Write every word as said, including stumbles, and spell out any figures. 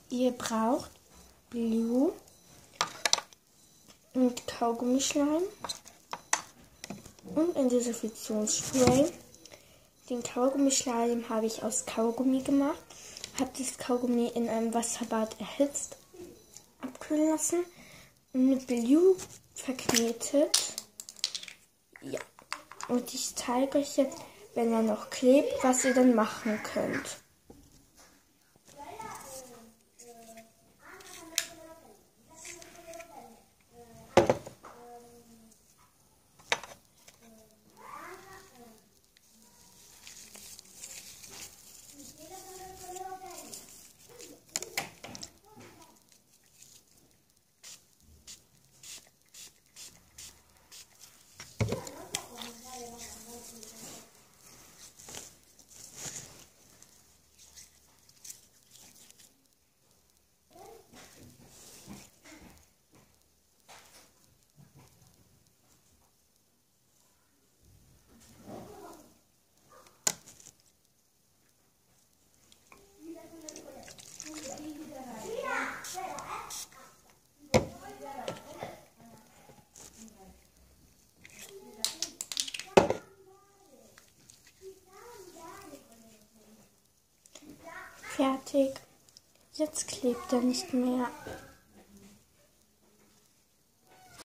Ihr braucht Blue und Kaugummischleim und ein Desinfektionsspray. Den Kaugummischleim habe ich aus Kaugummi gemacht, habe das Kaugummi in einem Wasserbad erhitzt, abkühlen lassen und mit Blue verknetet. Ja, und ich zeige euch jetzt, wenn er noch klebt, was ihr dann machen könnt. Fertig. Jetzt klebt er nicht mehr.